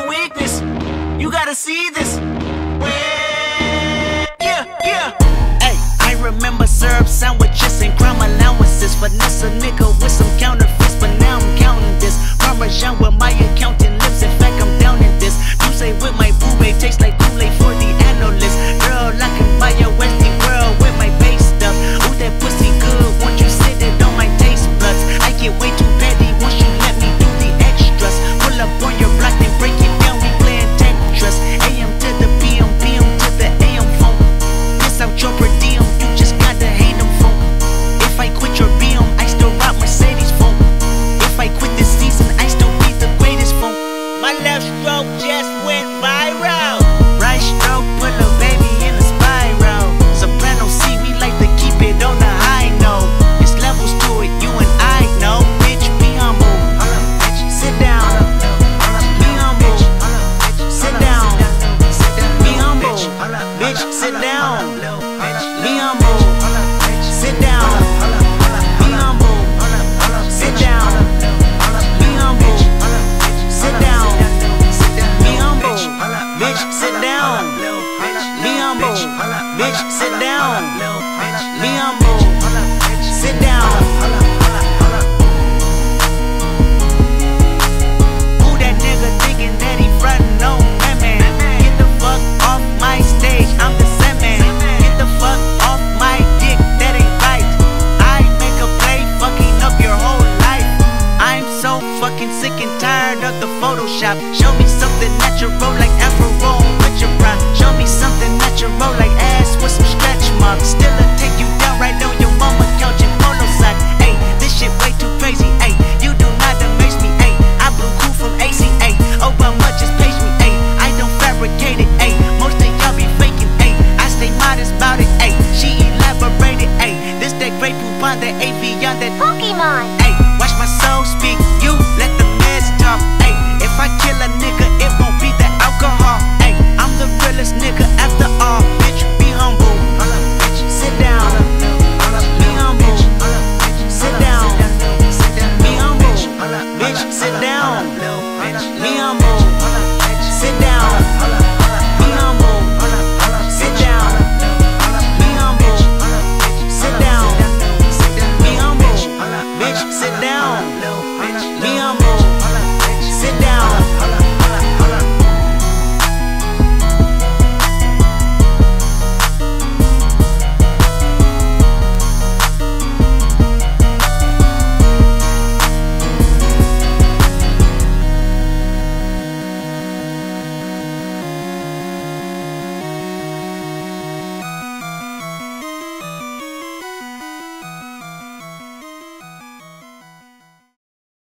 weakness. You gotta see this. Yeah. Hey, I remember syrup sandwiches and crime allowances. Finesse a nigga with some counterfeits, but now I'm counting this. Parmesan where my accountant lives. In fact, I'm down in this. You say with my boo-babe tastes like Kool-Aid for the analyst. Girl, I can buy a Westie world with my base stuff. Ooh, that pussy good. Won't you sit it on my taste buds? I get way too petty once you let me do the extras. Pull up on your block and break it down. We playing Tetris. AM to the PM, PM to the AM phone. Piss out your per diem. You just gotta hate them phone. If I quit your BM, I still rock Mercedes phone. If I quit this season, I still be the greatest phone. My left stroke just went viral. Right stroke put a baby in a spiral. Soprano C, we like to keep it on the high note. There's levels to it, you and I know. Bitch, be humble. Sit down. Be humble. Sit down. Be humble. Bitch, sit down. Be humble. Sit down. Be humble. Sit down. Be humble. Sit down. Be humble. Bitch, sit down. Be humble. Bitch, sit down. Be humble. Sit down. Who that nigga thinking that he frontin' on man? Get the fuck off my stage, I'm the Sandman. Get the fuck off my dick, that ain't right. I make a play, fucking up your whole life. I'm so fucking sick and tired of the Photoshop. Show me something natural like Afro with your pride. Show me something natural like ass with some stretch marks. Still take you down right on your mama couch in polo sock. Hey, this shit way too crazy.